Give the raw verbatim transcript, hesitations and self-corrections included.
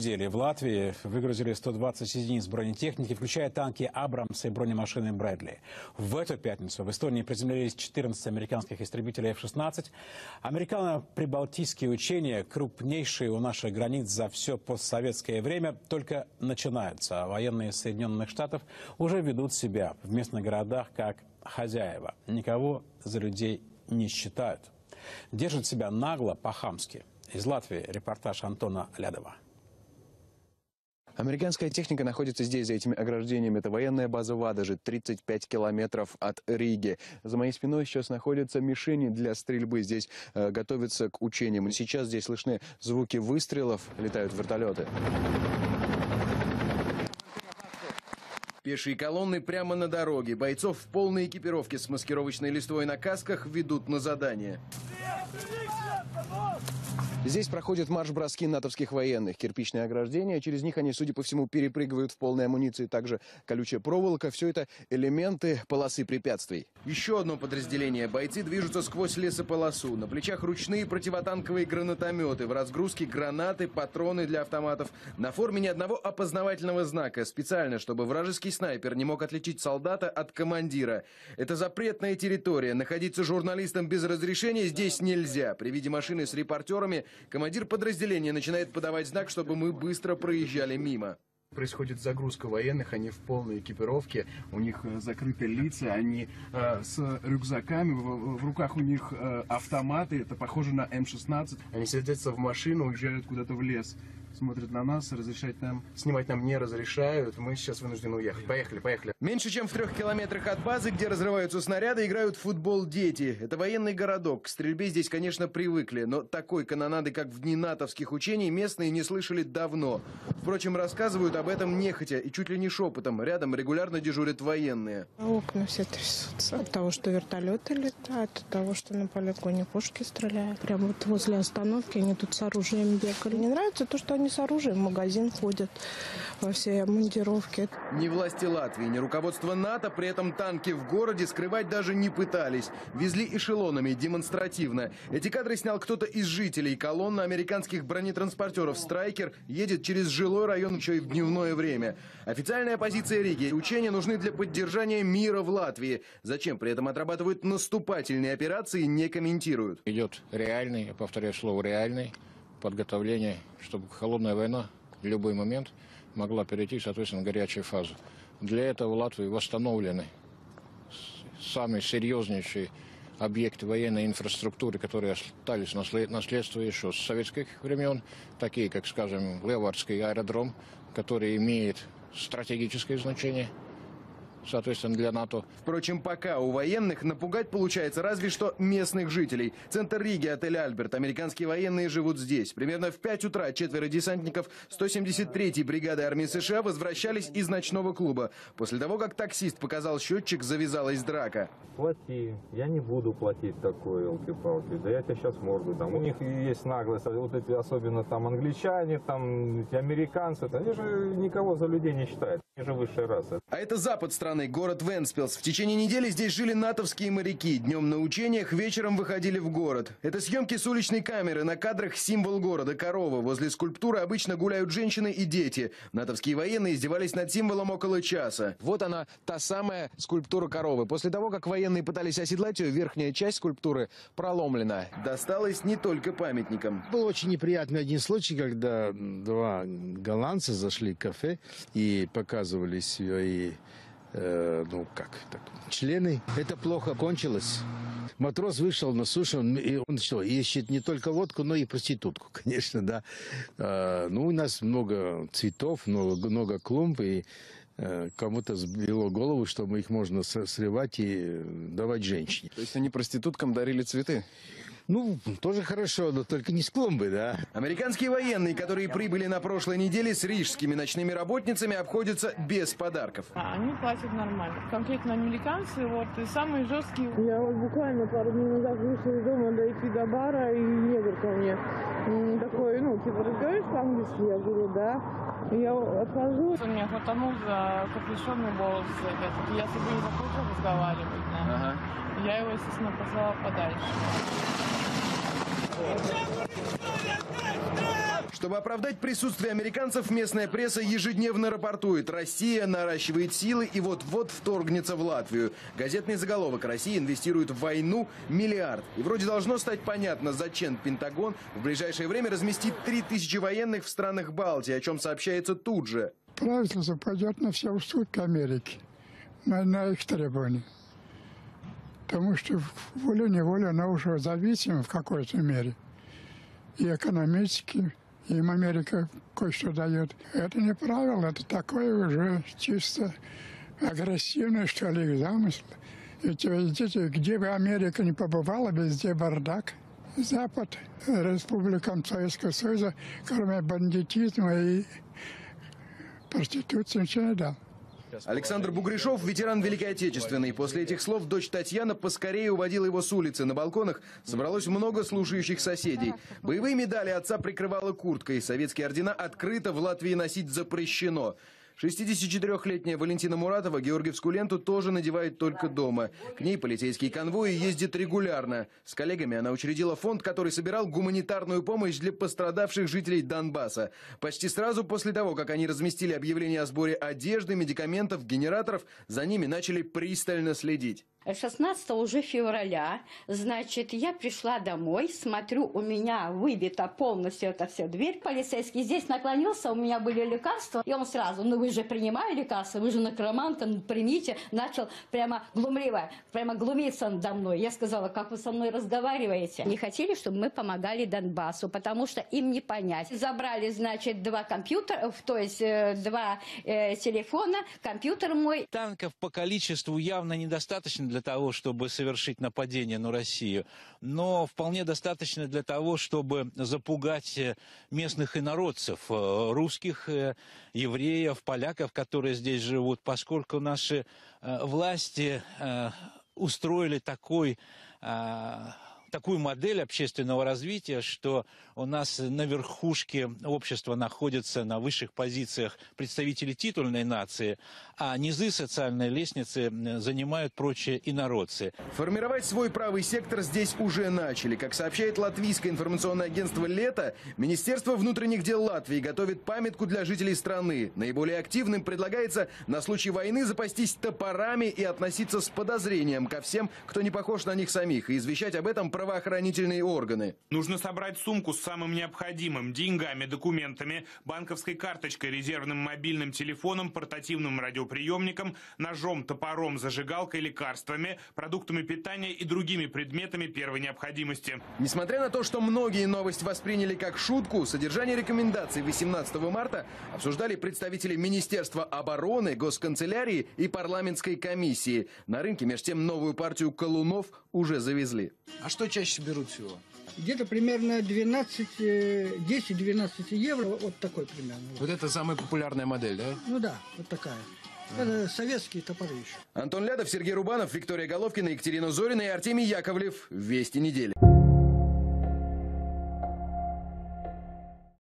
В Латвии выгрузили сто двадцать единиц бронетехники, включая танки «Абрамс» и бронемашины «Брэдли». В эту пятницу в Эстонии приземлились четырнадцать американских истребителей эф шестнадцать. Американо-прибалтийские учения, крупнейшие у наших границ за все постсоветское время, только начинаются. А военные Соединенных Штатов уже ведут себя в местных городах как хозяева. Никого за людей не считают. Держат себя нагло, по-хамски. Из Латвии репортаж Антона Лядова. Американская техника находится здесь, за этими ограждениями. Это военная база Вадожи, тридцать пять километров от Риги. За моей спиной сейчас находятся мишени для стрельбы. Здесь э, готовятся к учениям. И сейчас здесь слышны звуки выстрелов, летают вертолеты. Пешие колонны прямо на дороге. Бойцов в полной экипировке с маскировочной листвой на касках ведут на задание. Здесь проходят марш-броски натовских военных. Кирпичные ограждения, через них они, судя по всему, перепрыгивают в полной амуниции. Также колючая проволока. Все это элементы полосы препятствий. Еще одно подразделение. Бойцы движутся сквозь лесополосу. На плечах ручные противотанковые гранатометы. В разгрузке гранаты, патроны для автоматов. На форме ни одного опознавательного знака. Специально, чтобы вражеский снайпер не мог отличить солдата от командира. Это запретная территория. Находиться журналистам без разрешения здесь нельзя. При виде машины с репортерами командир подразделения начинает подавать знак, чтобы мы быстро проезжали мимо. Происходит загрузка военных, они в полной экипировке, у них э, закрыты лица, они э, с рюкзаками, в, в руках у них э, автоматы, это похоже на эм шестнадцать. Они садятся в машину, уезжают куда-то в лес, смотрят на нас, разрешать нам, снимать нам не разрешают, мы сейчас вынуждены уехать. Поехали, поехали. Меньше чем в трех километрах от базы, где разрываются снаряды, играют в футбол дети. Это военный городок, к стрельбе здесь, конечно, привыкли, но такой канонады, как в дни натовских учений, местные не слышали давно. Впрочем, рассказывают об этом нехотя и чуть ли не шепотом. Рядом регулярно дежурят военные. Окна все трясутся. От того, что вертолеты летают, от того, что на полигоне пушки стреляют. Прямо вот возле остановки они тут с оружием бегали. Не нравится то, что они с оружием в магазин ходят во всей мундировке. Ни власти Латвии, ни руководство НАТО при этом танки в городе скрывать даже не пытались. Везли эшелонами демонстративно. Эти кадры снял кто-то из жителей. Колонна американских бронетранспортеров «Страйкер» едет через жилой район еще и в дневное время. Официальная позиция Риги: учения нужны для поддержания мира в Латвии. Зачем при этом отрабатывают наступательные операции, не комментируют. Идет реальный, я повторяю слово реальный, подготовление, чтобы холодная война в любой момент могла перейти, соответственно, в горячую фазу. Для этого в Латвии восстановлены самые серьезнейшие объекты военной инфраструктуры, которые остались наследство еще с советских времен, такие как, скажем, Левардский аэродром, который имеет стратегическое значение, соответственно, для НАТО. Впрочем, пока у военных напугать получается разве что местных жителей. Центр Риги, отель «Альберт». Американские военные живут здесь. Примерно в пять утра четверо десантников сто семьдесят третьей бригады армии США возвращались из ночного клуба. После того, как таксист показал счетчик, завязалась драка. Плати. Я не буду платить такое, елки-палки. Да я тебя сейчас морду дам. У них есть наглость. Вот эти, особенно там англичане, там эти американцы. Они же никого за людей не считают. Они же высшая раса. А это запад страны. Город Вентспилс. В течение недели здесь жили натовские моряки. Днем на учениях, вечером выходили в город. Это съемки с уличной камеры. На кадрах символ города — корова. Возле скульптуры обычно гуляют женщины и дети. Натовские военные издевались над символом около часа. Вот она, та самая скульптура коровы. После того, как военные пытались оседлать ее, верхняя часть скульптуры проломлена. Досталось не только памятникам. Был очень неприятный один случай, когда два голландца зашли в кафе и показывали свои... ну как, так, члены. Это плохо кончилось. Матрос вышел на сушу, и он что, ищет не только водку, но и проститутку, конечно, да. А, ну, у нас много цветов, много, много клумб, и а, кому-то сбило голову, что мы их можно срывать и давать женщине. То есть они проституткам дарили цветы? Ну, тоже хорошо, но только не с клумбы, да. Американские военные, которые прибыли на прошлой неделе с рижскими ночными работницами, обходятся без подарков. А, они платят нормально. Конкретно американцы, вот, и самые жесткие. Я вот буквально пару дней назад вышла из дома дойти до бара, и негр ко мне такой, ну, типа, разговариваешь по-английски? Я говорю, да. И я отхожу. Он меня хватанул за капюшонный волос. Я с собой не захотела разговаривать, да. Ага. Я его, естественно, послала подальше. Чтобы оправдать присутствие американцев, местная пресса ежедневно рапортует: Россия наращивает силы и вот-вот вторгнется в Латвию. Газетный заголовок: Россия инвестирует в войну миллиард. И вроде должно стать понятно, зачем Пентагон в ближайшее время разместит три тысячи военных в странах Балтии, о чем сообщается тут же. Правительство пойдет на все уступки Америки, на, на их требования. Потому что волей-неволей она уже зависима в какой-то мере. И экономически, им Америка кое-что дает. Это не правило, это такое уже чисто агрессивное, что ли, замысл. Ведь видите, где бы Америка не побывала, везде бардак. Запад, республикам Советского Союза, кроме бандитизма и проституции, ничего не дал. Александр Бугришов, ветеран Великой Отечественной. После этих слов дочь Татьяна поскорее уводила его с улицы. На балконах собралось много слушающих соседей. Боевые медали отца прикрывала курткой. Советские ордена открыто в Латвии носить запрещено. шестидесятичетырёхлетняя Валентина Муратова георгиевскую ленту тоже надевает только дома. К ней полицейские конвои ездят регулярно. С коллегами она учредила фонд, который собирал гуманитарную помощь для пострадавших жителей Донбасса. Почти сразу после того, как они разместили объявление о сборе одежды, медикаментов, генераторов, за ними начали пристально следить. шестнадцатого уже февраля, значит, я пришла домой, смотрю, у меня выбита полностью эта вся дверь. Полицейский здесь наклонился, у меня были лекарства, и он сразу: ну вы же принимали лекарства, вы же наркоманка, ну примите. Начал прямо глумливо, прямо глумиться надо мной. Я сказала: как вы со мной разговариваете? Не хотели, чтобы мы помогали Донбассу, потому что им не понять. Забрали, значит, два компьютера, то есть э, два э, телефона, компьютер мой. Танков по количеству явно недостаточно для того, чтобы совершить нападение на Россию, но вполне достаточно для того, чтобы запугать местных инородцев, русских, евреев, поляков, которые здесь живут, поскольку наши власти устроили такой, такую модель общественного развития, что у нас на верхушке общества находятся на высших позициях представители титульной нации, а низы социальной лестницы занимают прочие инородцы. Формировать свой правый сектор здесь уже начали. Как сообщает латвийское информационное агентство «Лето», Министерство внутренних дел Латвии готовит памятку для жителей страны. Наиболее активным предлагается на случай войны запастись топорами и относиться с подозрением ко всем, кто не похож на них самих, и извещать об этом правоохранительные органы. Нужно собрать сумку с самым необходимым: деньгами, документами, банковской карточкой, резервным мобильным телефоном, портативным радиоприемником, ножом, топором, зажигалкой, лекарствами, продуктами питания и другими предметами первой необходимости. Несмотря на то, что многие новость восприняли как шутку, содержание рекомендаций восемнадцатого марта обсуждали представители Министерства обороны, Госканцелярии и парламентской комиссии. На рынке, между тем, новую партию колунов уже завезли. А что чаще берут всего? Где-то примерно десять-двенадцать евро, вот такой примерно. Вот это самая популярная модель, да? Ну да, вот такая. Это советские топоры еще. Антон Лядов, Сергей Рубанов, Виктория Головкина, Екатерина Зорина и Артемий Яковлев. Вести недели.